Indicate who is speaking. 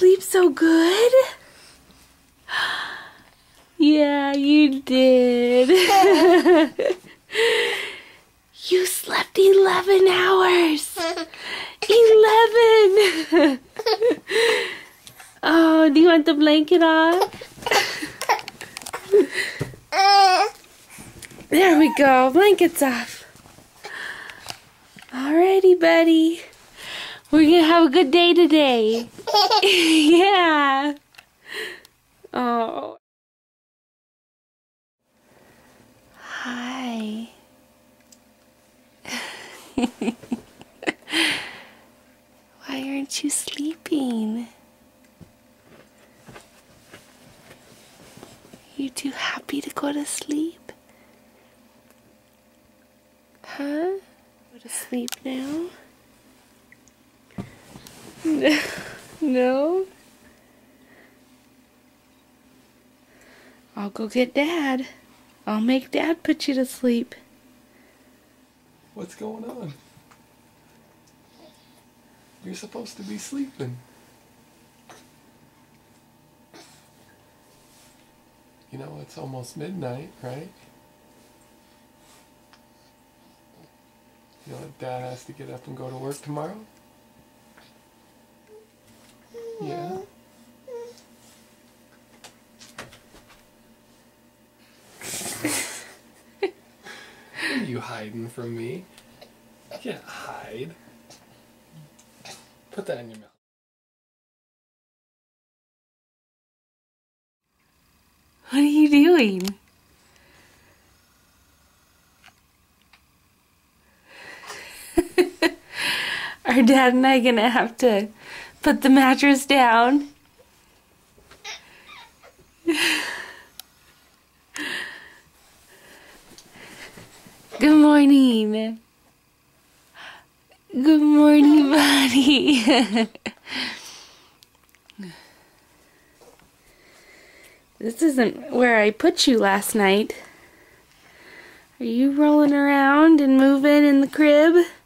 Speaker 1: sleep so good? Yeah, you did. You slept 11 hours. 11. Oh, do you want the blanket off? There we go. Blanket's off. Alrighty, buddy. We're gonna have a good day today. Yeah. Oh. Hi. Why aren't you sleeping? You too happy to go to sleep? Huh? Go to sleep now? No? I'll go get Dad. I'll make Dad put you to sleep.
Speaker 2: What's going on? You're supposed to be sleeping. You know, it's almost midnight, right? You know, Dad has to get up and go to work tomorrow? Yeah. What are you hiding from me? You can't hide. Put that in your mouth.
Speaker 1: What are you doing? Are Dad and I gonna have to put the mattress down? Good morning. Good morning, buddy. This isn't where I put you last night. Are you rolling around and moving in the crib?